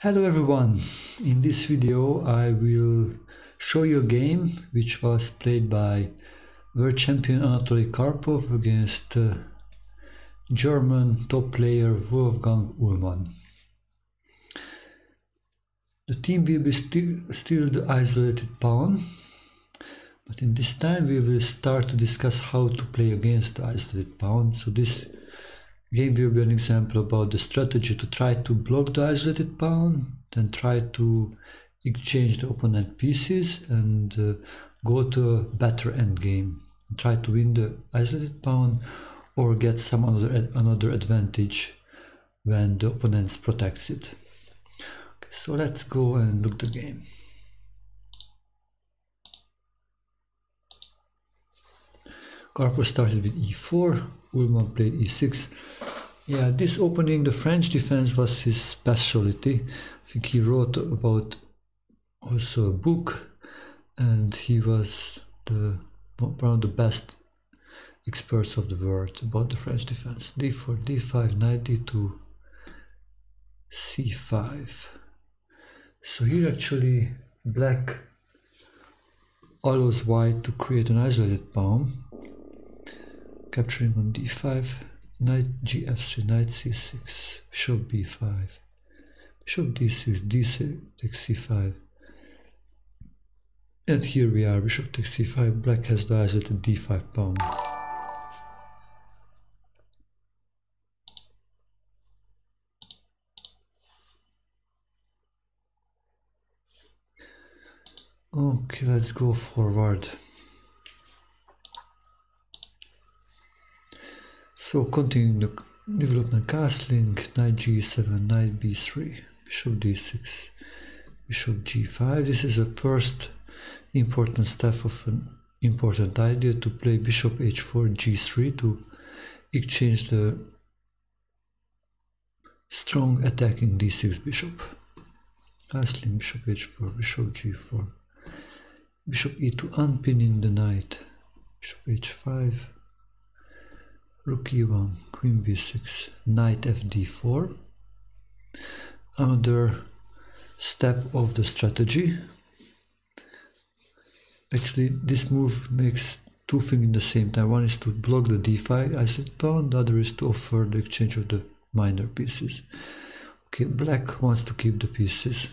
Hello everyone, in this video I will show you a game which was played by world champion Anatoly Karpov against German top player Karpov-Uhlmann. The team will be still the isolated pawn, but in this time we will start to discuss how to play against the isolated pawn. So this game will be an example about the strategy to try to block the isolated pawn, then try to exchange the opponent pieces and go to a better endgame and try to win the isolated pawn or get some another advantage when the opponent protects it. Okay, so let's go and look the game. Karpov started with e4, Uhlmann played e6. Yeah, this opening, the French defense was his specialty. I think he wrote about also a book, and he was one of the best experts of the world about the French defense. d4, d5, knight d2, c5. So here actually black allows white to create an isolated pawn, capturing on d5, knight gf3, knight c6, bishop b5, bishop d6, d6 takes c5, and here we are, bishop takes c5, black has the isolated d5 pawn. Okay, let's go forward. So continuing the development, castling, knight g7, knight b3, bishop d6, bishop g5. This is the first important step of an important idea, to play bishop h4, g3 to exchange the strong attacking d6 bishop. Castling, bishop h4, bishop g4, bishop e2, unpinning the knight, bishop h5, rook e1, queen b6, knight fd4. Another step of the strategy. Actually, this move makes two things in the same time. One is to block the d5 isolated pawn, the other is to offer the exchange of the minor pieces. Okay, black wants to keep the pieces.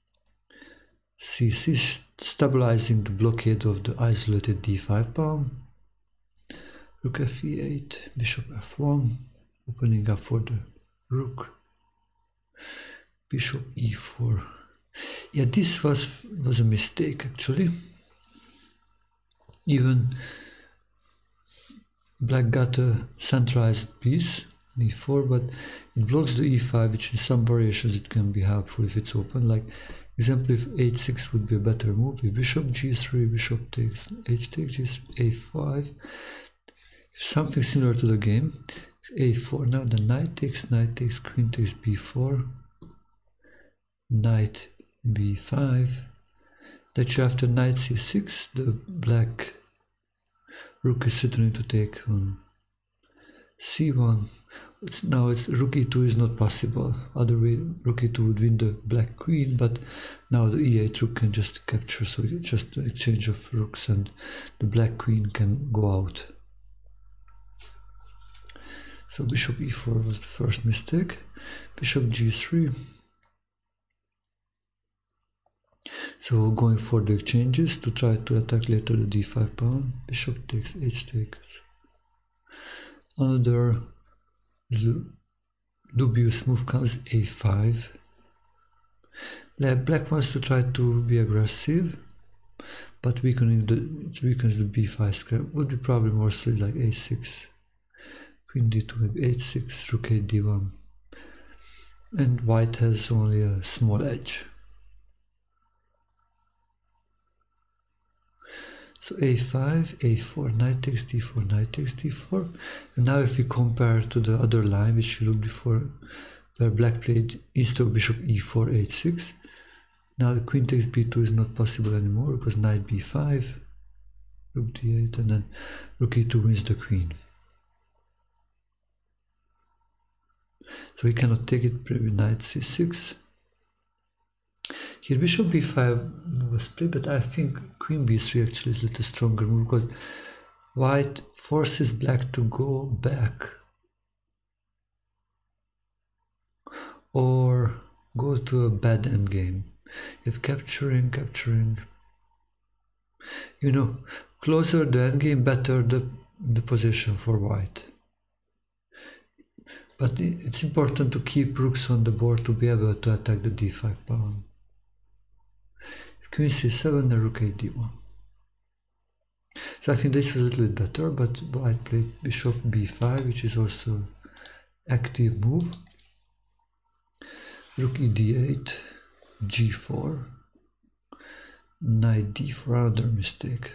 c6, stabilizing the blockade of the isolated d5 pawn. Rook f8, bishop f1, opening up for the rook, bishop e4. Yeah, this was a mistake actually. Even black got a centralized piece, e4, but it blocks the e5, which in some variations it can be helpful if it's open. Like example, if h6 would be a better move, if bishop g3, bishop takes, h takes, g3, a5. Something similar to the game, a4, now the knight takes, queen takes b4, knight b5, that you after knight c6, the black rook is threatening to take on c1. Now it's rook e2 is not possible, other way rook e2 would win the black queen, but now the e8 rook can just capture, so it's just an exchange of rooks and the black queen can go out. So bishop e4 was the first mistake. Bishop g3. So going for the exchanges to try to attack later the d5 pawn. Bishop takes, h takes. Another dubious move comes a5. Black wants to try to be aggressive, but weakens the b5 square. Would be probably more solid like a6. Queen d2, maybe h6, rook a d1, and white has only a small edge. So a5, a4, knight takes d4, knight takes d4, and now if we compare to the other line which we looked before, where black played instead of bishop e4, h6, now the queen takes b2 is not possible anymore because knight b5, rook d8, and then rook e2 wins the queen. So we cannot take it with knight c6, Here bishop b5 was played, but I think queen b3 actually is a little stronger move because white forces black to go back or go to a bad endgame. If capturing, you know, closer the endgame, better the position for white. But it's important to keep rooks on the board to be able to attack the d5 pawn. If queen c7, then rook a d1. So I think this was a little bit better, but white played bishop b5, which is also active move. Rook ed8, g4, knight d4, another mistake.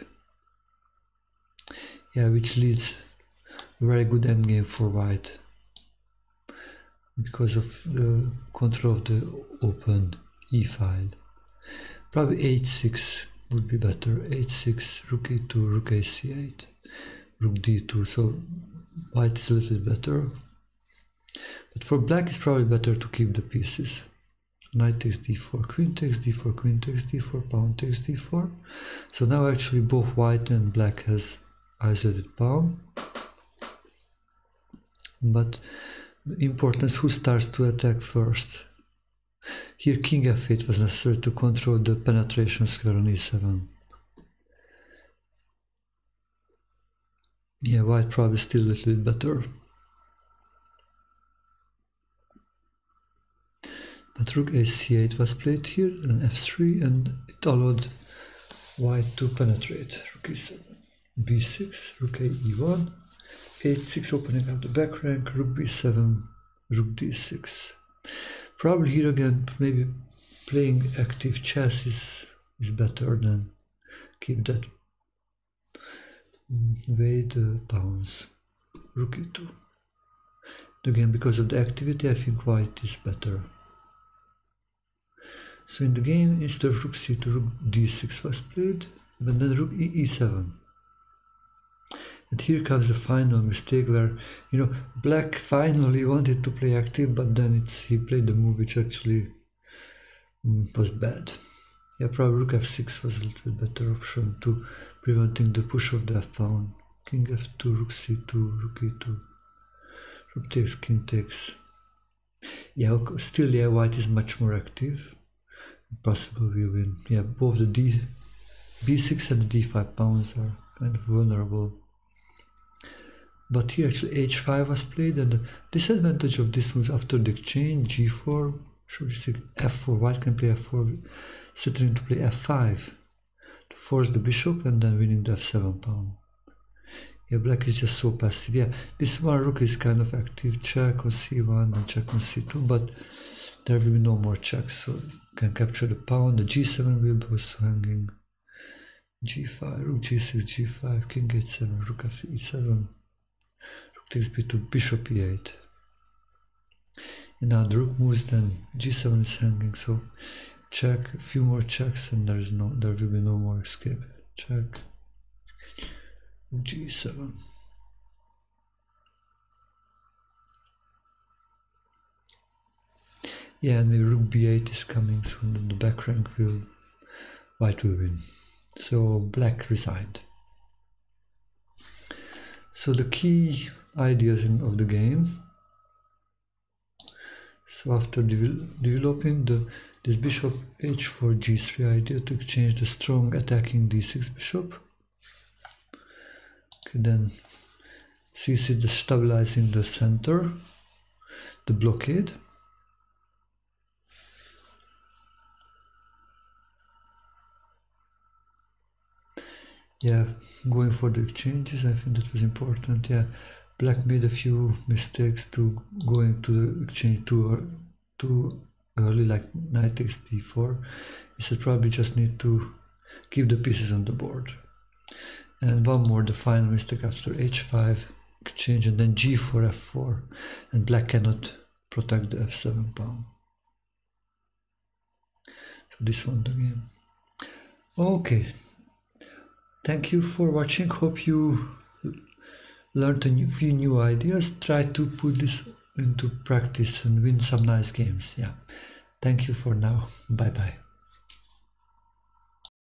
Yeah, which leads a very good endgame for white because of the control of the open e-file. Probably h6 would be better. h6, rook e2, rook ac8, rook d2. So white is a little bit better. But for black it's probably better to keep the pieces. Knight takes d4, queen takes d4, queen takes d4, pawn takes d4. So now actually both white and black has isolated pawn. But the importance who starts to attack first. Here king f8 was necessary to control the penetration square on e7. Yeah, white probably still a little bit better. But rook ac8 was played here, and f3, and it allowed white to penetrate. Rook e7, b6, rook e1, h6 opening up the back rank, rook b7, rook d6. Probably here again, maybe playing active chess is better than keep that way the pawns. Rook e2. Again, because of the activity, I think white is better. So in the game, instead of rook c2, rook d6 was played, but then rook e7. And here comes the final mistake where, you know, black finally wanted to play active, but then he played the move which actually was bad. Yeah, probably rook f6 was a little bit better option to preventing the push of the f-pawn. King f2, rook c2, rook e2, rook takes, king takes. Yeah, still, yeah, white is much more active. Possible we win. Yeah, both the b6 and the d5 pawns are kind of vulnerable. But here actually h5 was played, and the disadvantage of this was after the exchange g4, should we say f4, white can play f4, settling to play f5 to force the bishop and then winning the f7 pawn. Yeah, black is just so passive. Yeah, this one rook is kind of active, check on c1 and check on c2, but there will be no more checks, so you can capture the pawn. The g7 will be also hanging. g5, rook g6, g5, king h7, rook e7, rook takes b2, bishop e8. And now the rook moves, then g7 is hanging, so check, a few more checks, and there will be no more escape. Check, g7. Yeah, and maybe rook b8 is coming, so then the back rank white will win. So black resigned. So the key ideas of the game. So after developing this bishop h4 g3 idea to exchange the strong attacking d6 bishop. Okay, then c6 stabilizing the center, the blockade. Yeah, going for the exchanges, I think that was important. Yeah, black made a few mistakes to going to the exchange too early, like knight takes d4. He said probably just need to keep the pieces on the board. And one more, the final mistake after h5 exchange, and then g4, f4, and black cannot protect the f7 pawn. So this won the game. Okay. Thank you for watching. Hope you learned a few new ideas. Try to put this into practice and win some nice games. Yeah. Thank you for now. Bye bye.